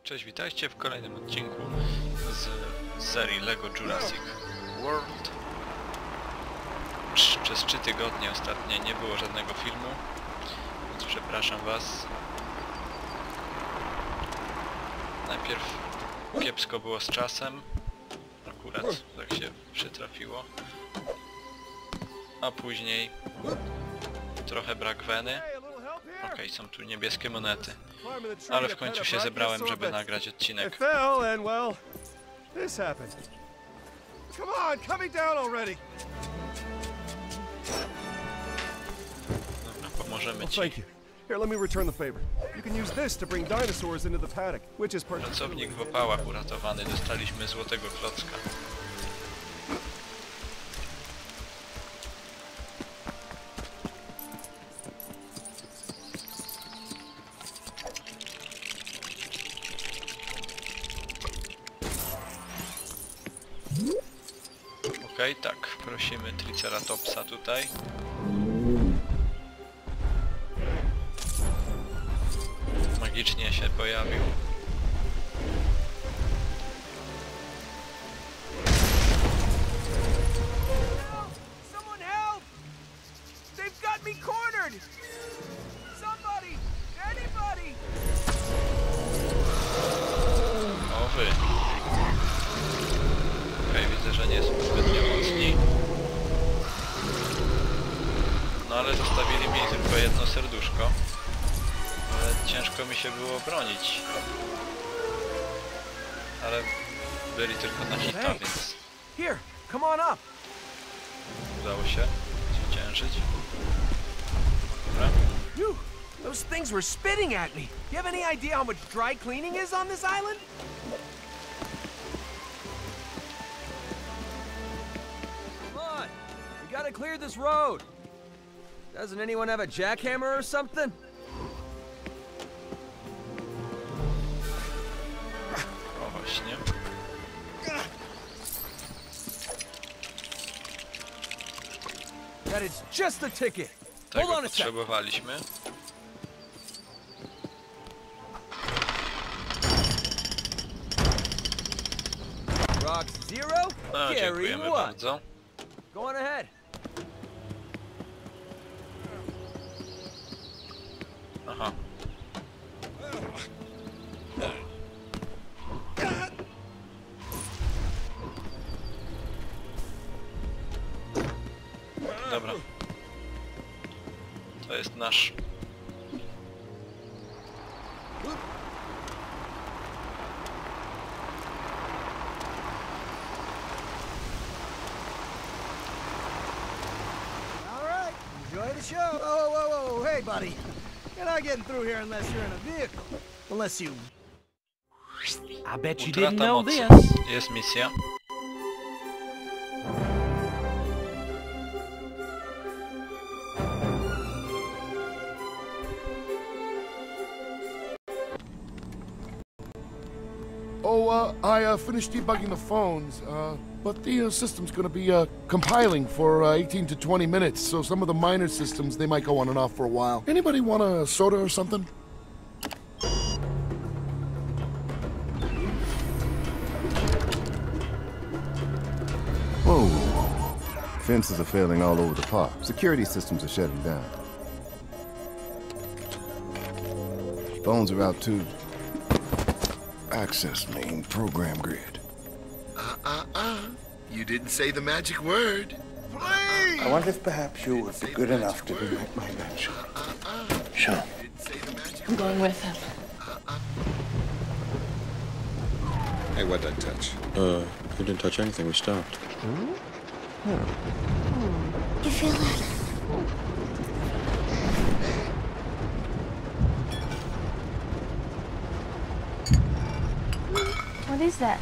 Cześć, witajcie w kolejnym odcinku z serii LEGO Jurassic World. Przez 3 tygodnie ostatnie nie było żadnego filmu, więc przepraszam was. Najpierw kiepsko było z czasem, akurat tak się przytrafiło, a później trochę brak weny. Okej, są tu niebieskie monety. Ale w końcu się zebrałem, żeby nagrać odcinek. Dobra, pomożemy ci. Here, let me return the favor. You can use this to bring dinosaurs into the paddock, which is Pracownik w opałach uratowany. Dostaliśmy złotego klocka. Okej, tak, prosimy Triceratopsa tutaj. Magicznie się pojawił. Someone help! They've got me cornered! Somebody! Anybody! O wy. Okej, widzę, że nie są zbytnio mocni. No ale zostawili mi tylko jedno serduszko. Ale ciężko mi się było bronić. Ale byli tylko na hita, więc Here, come on up! udało się zwyciężyć. Dobra. Phew, those things were spitting at me. You have any idea how much dry cleaning is on this island? Come on, we gotta clear this road. Doesn't anyone have a jackhammer or something? O właśnie. That is just a ticket. Tego Hold on a sec. potrzebowaliśmy. Rocks 0, No, carry dziękujemy 1. bardzo. Go on ahead. Aha. Dobra. To jest nasz. All right, enjoy the show. Whoa, whoa, whoa, whoa, hey, buddy. You're not getting through here unless you're in a vehicle. Unless you... I bet you didn't Utrata know mocy. this. Jest misja. Oh, I finished debugging the phones, but the system's gonna be compiling for 18 to 20 minutes, so some of the minor systems, they might go on and off for a while. Anybody want a soda or something? Whoa, whoa, whoa. Fences are failing all over the park. Security systems are shutting down. Phones are out too. Access main program grid. You didn't say the magic word. Please! I wonder if perhaps you would be good enough to be my mention. Sure. I'm going with him. Hey, what did I touch? You didn't touch anything. We stopped. You feel that? What is that?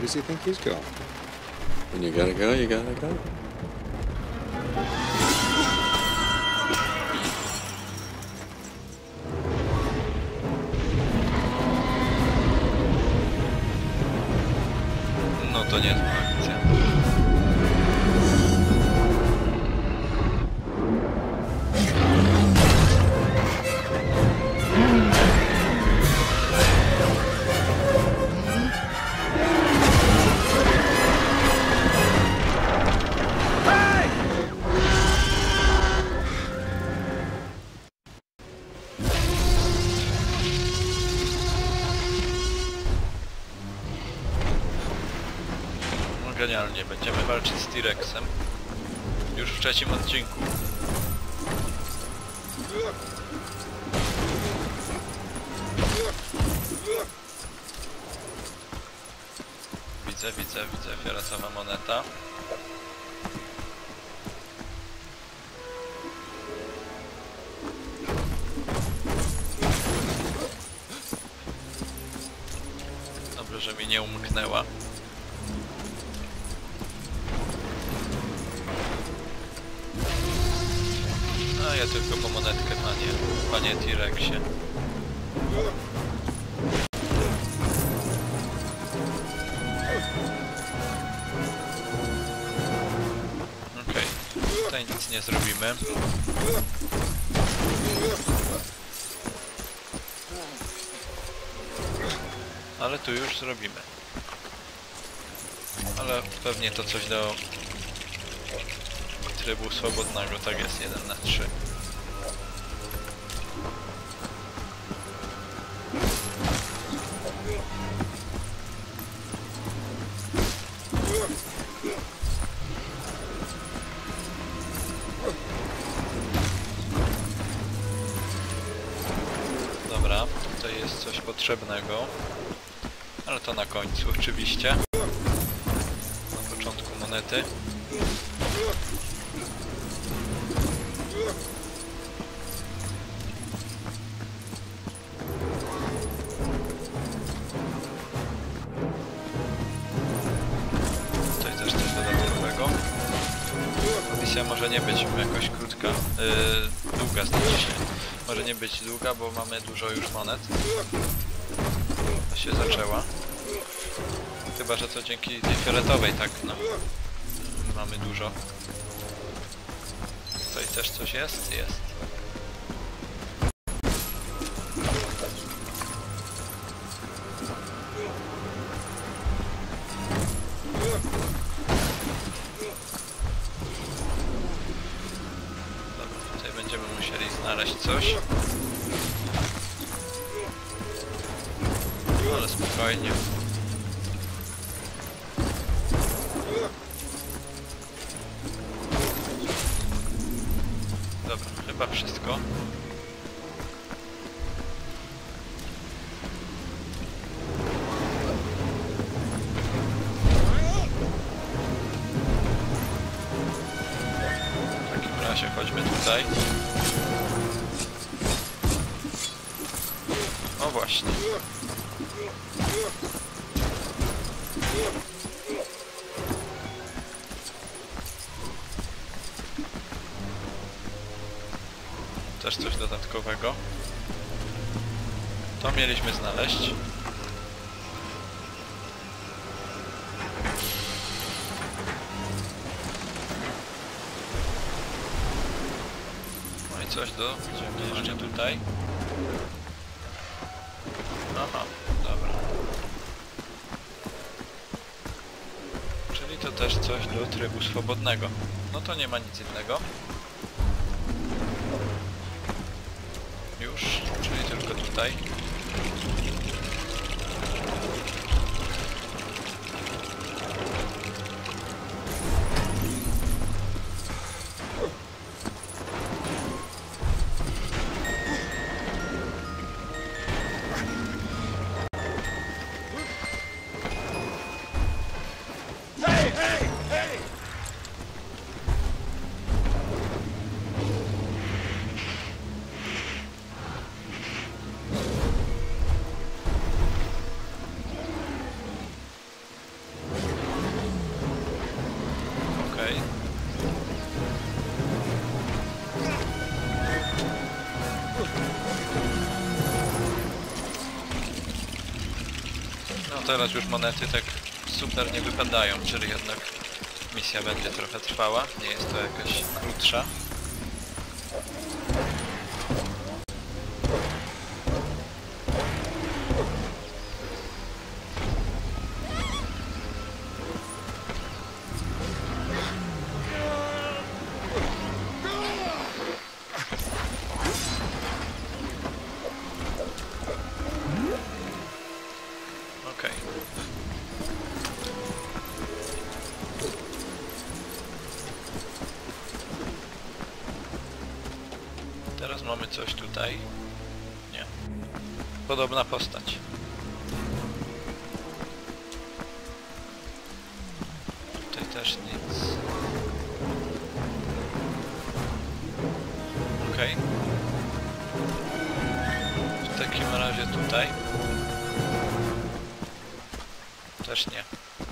does he think he's going? When you gotta go, you gotta go. No to niezła akcja. Genialnie, będziemy walczyć z T-Rexem już w trzecim odcinku. Widzę, fioletowa moneta. Dobrze, że mi nie umknęła. A ja tylko po monetkę, panie T-Rexie. Okej, tutaj nic nie zrobimy. Ale tu już zrobimy. Ale pewnie to coś do trybu swobodnego, tak jest, 1 na 3. Dobra, tutaj jest coś potrzebnego, ale to na końcu oczywiście. Na początku monety. Tutaj też coś dodatkowego. Misja może nie być jakoś krótka, długa, znaczy się. Może nie być długa, bo mamy dużo już monet. To się zaczęła. Chyba że to dzięki tej fioletowej, tak, no. Mamy dużo. Tutaj też coś jest? Jest. Dobra, tutaj będziemy musieli znaleźć coś. Ale spokojnie. Dobra, chyba wszystko. W takim razie chodźmy tutaj. O właśnie. Też coś dodatkowego. To mieliśmy znaleźć. No i coś do jeszcze tutaj. Aha, dobra. Czyli to też coś do trybu swobodnego. No to nie ma nic innego. Już, czyli tylko tutaj. No teraz już monety tak super nie wypadają, czyli jednak misja będzie trochę trwała, nie jest to jakaś krótsza. Okej. Teraz mamy coś tutaj. Nie. Podobna postać. Tutaj też nic. Okej. W takim razie tutaj. Też nie.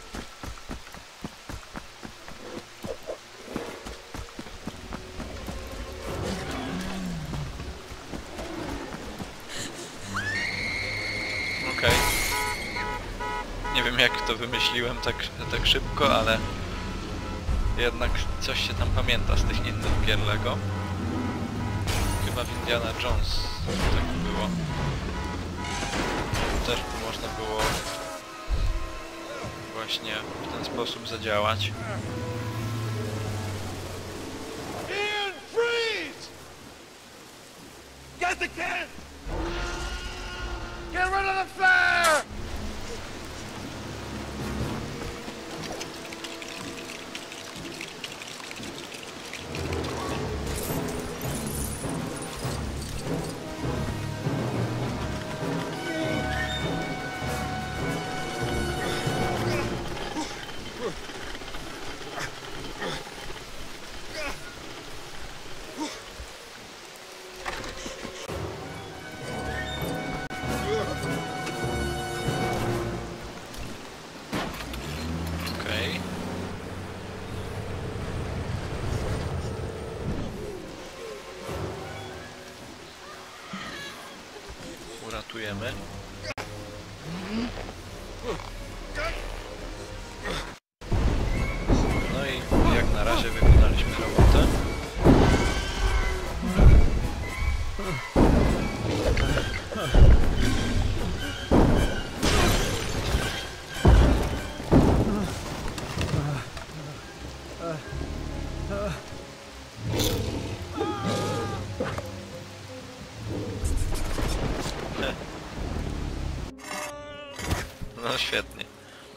Okej. Nie wiem jak to wymyśliłem tak szybko, ale jednak coś się tam pamięta z tych innych gier Lego. Chyba w Indiana Jones tak było. Też można było właśnie w ten sposób zadziałać. Ian, freeze! Get the can! Get rid of the flare! Okej. Uratujemy. No i jak na razie wykonaliśmy robotę. No świetnie.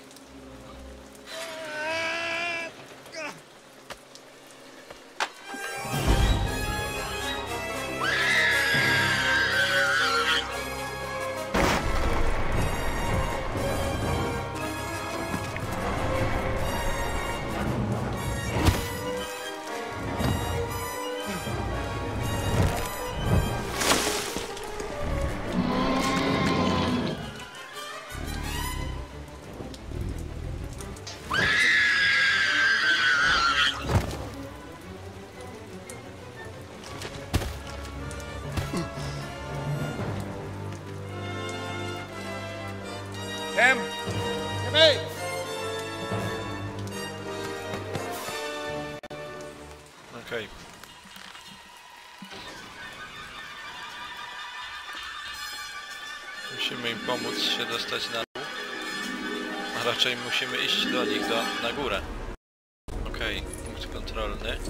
Tim! Timmy! Okej. Musimy im pomóc się dostać na dół. A raczej musimy iść do nich na górę. Okej, punkt kontrolny.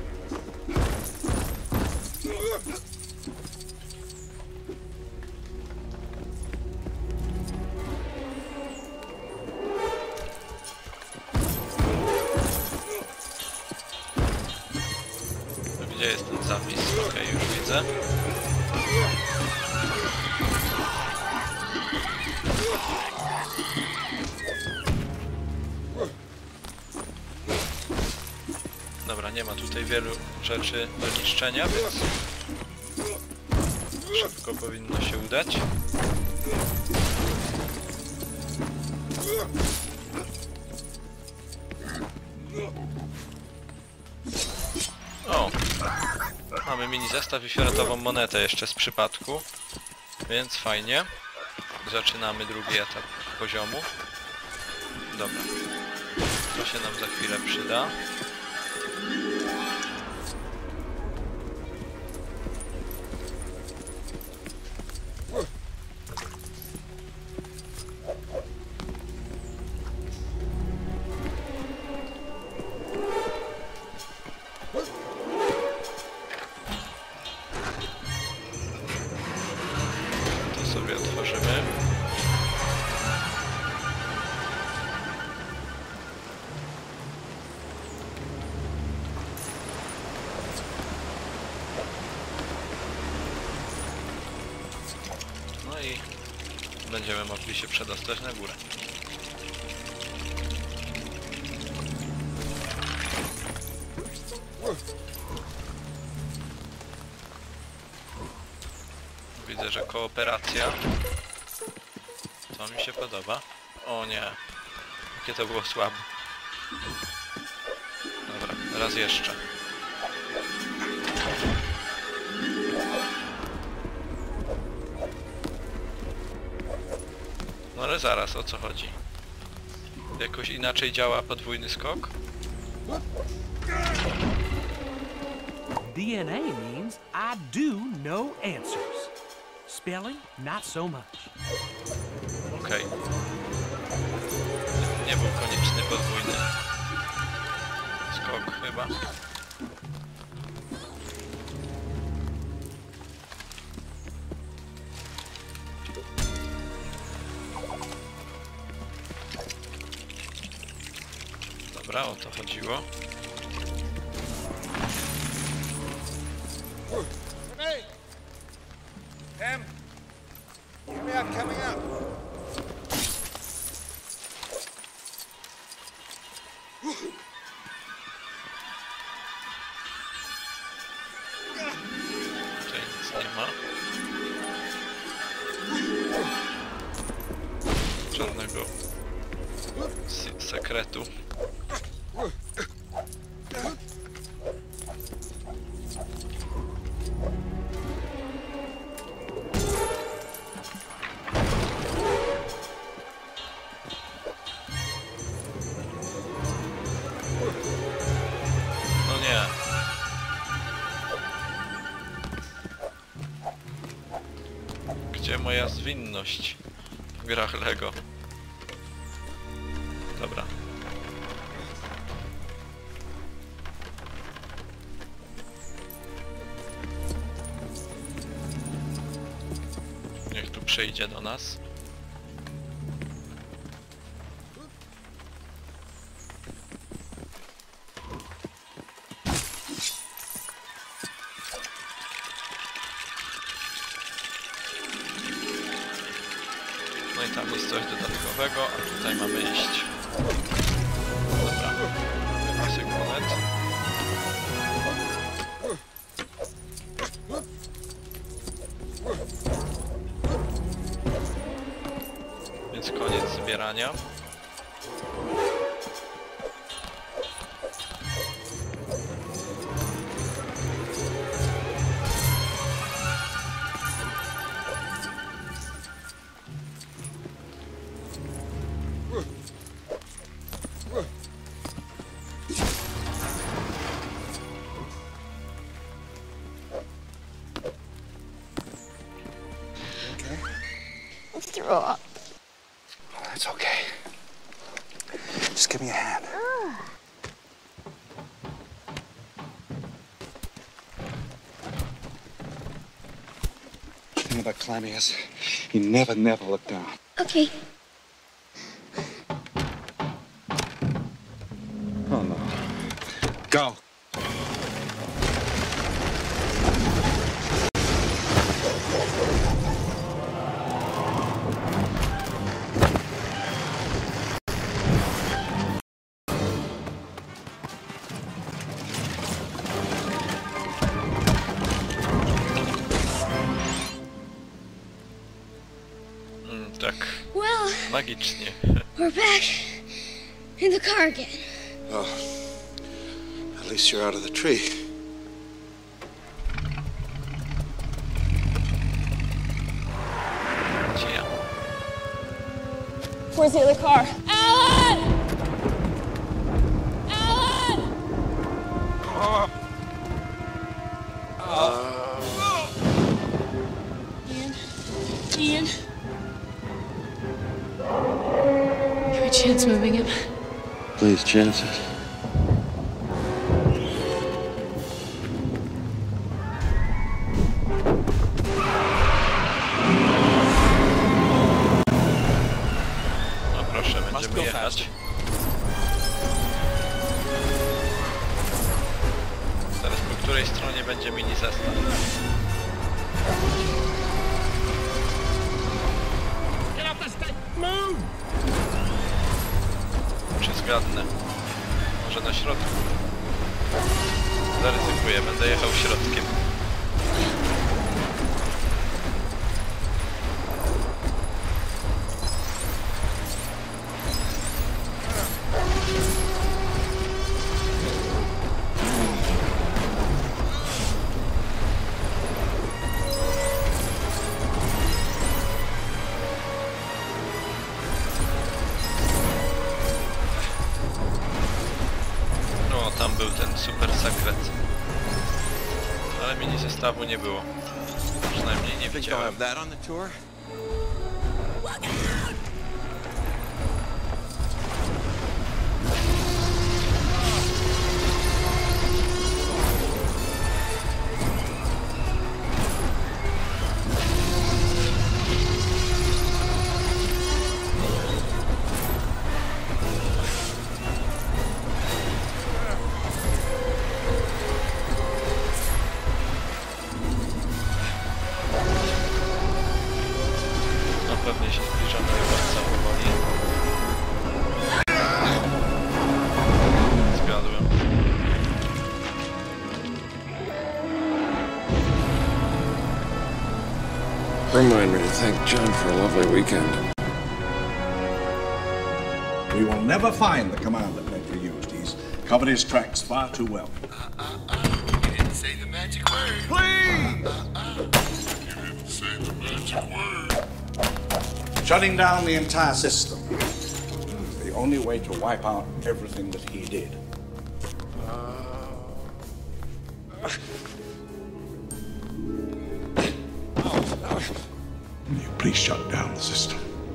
Gdzie jest ten zapis? Okej, już widzę. Dobra, nie ma tutaj wielu rzeczy do niszczenia, więc szybko powinno się udać. O! Mamy mini zestaw i fioletową monetę jeszcze z przypadku, więc fajnie. Zaczynamy drugi etap. poziomu. Dobra. To się nam za chwilę przyda. To sobie otworzymy. No i będziemy mogli się przedostać na górę. Widzę, że kooperacja. To mi się podoba. O nie. Jakie to było słabe. Dobra, raz jeszcze. No ale zaraz, o co chodzi? Jakoś inaczej działa podwójny skok? DNA means I do know answers. Spelling, not so much. Okej. Nie był konieczny podwójny skok chyba. Dobra, o to chodziło. Hey! Em! Coming out, coming out! Tutaj nic nie ma. Żadnego sekretu. No nie. Gdzie moja zwinność w grach Lego? Dobra. Niech tu przyjdzie do nas. No i tam jest coś dodatkowego, a tutaj mamy iść. Dobra. Pasek monet. Więc koniec zbierania. Throw up. Oh, that's okay. Just give me a hand. The thing about climbing is you never look down. Okay. Oh, no. Go. Tak. Well, Magicznie. we're back in the car again. Oh, at least you're out of the tree. Gdzie ja? Where's the other car? Alan! Alan! Ian? Can we chance moving him? Please chance it. No proszę, będziemy jechać. Teraz po której stronie będzie mini zestaw? Czy zgadnę? Może na środku? Zaryzykuję, będę jechał środkiem. No, tam był ten super sekret. Ale mini zestawu nie było. Przynajmniej nie widziałem. Pewnie się zbliżamy bardzo powoli. Zgadłem. Remind me to thank John for a lovely weekend. We will never find the command that Ledger used. He's covered his tracks far too well. You didn't say the magic word. Please! You didn't say the magic word. Shutting down the entire system is the only way to wipe out everything that he did. Will you please shut down the system?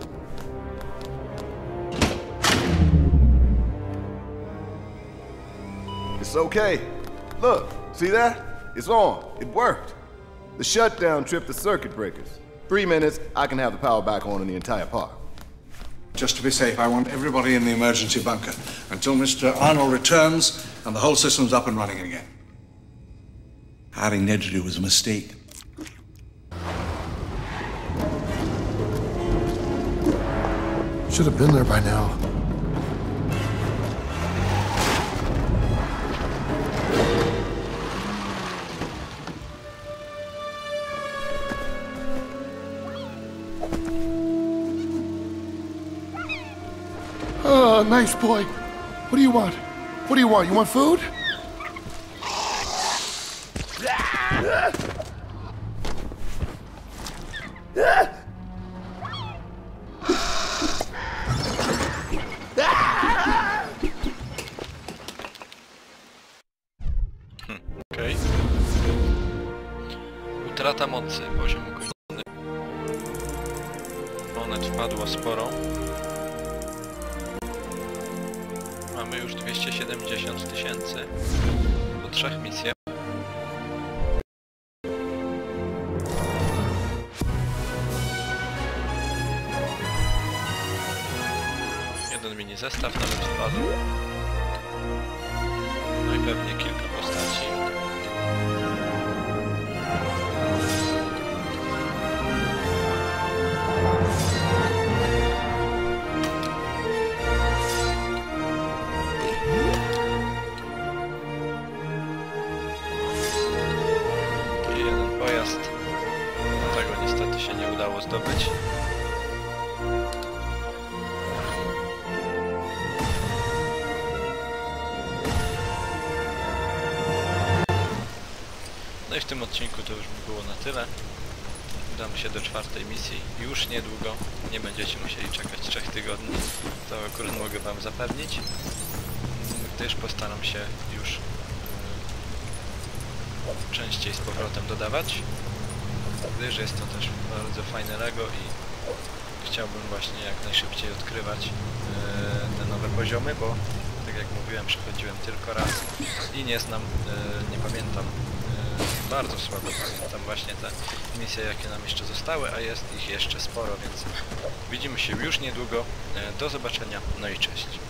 It's okay. Look, see that? It's on. It worked. The shutdown tripped the circuit breakers. 3 minutes, I can have the power back on in the entire park. Just to be safe, I want everybody in the emergency bunker until Mr. Arnold returns and the whole system's up and running again. Hiring Ned to do was a mistake. Should have been there by now. Oh, nice boy. What do you want? What do you want? You want food? Okej. Utrata mocy, poziom ukończony. Monet wpadło sporo. Mamy już 270 000 po 3 misjach. Jeden mini zestaw nawet wpadł. No i pewnie kilka postaci. Jeden pojazd. Tego niestety się nie udało zdobyć. No i w tym odcinku to już by było na tyle. udamy się do 4. misji już niedługo. Nie będziecie musieli czekać 3 tygodni. To akurat mogę wam zapewnić. Gdyż postaram się już częściej z powrotem dodawać. Gdyż jest to też bardzo fajne LEGO i chciałbym właśnie jak najszybciej odkrywać te nowe poziomy, bo tak jak mówiłem, przechodziłem tylko raz i nie znam, nie pamiętam, bardzo słabo pamiętam właśnie te misje, jakie nam jeszcze zostały, a jest ich jeszcze sporo, więc widzimy się już niedługo. Do zobaczenia, no i cześć.